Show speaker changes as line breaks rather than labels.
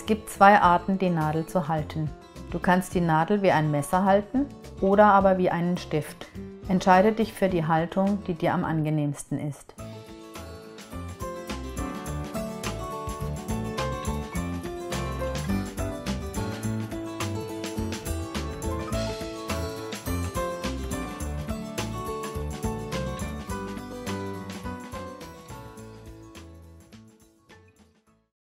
gibt zwei Arten, die Nadel zu halten. Du kannst die Nadel wie ein Messer halten oder aber wie einen Stift. Entscheide dich für die Haltung, die dir am angenehmsten ist.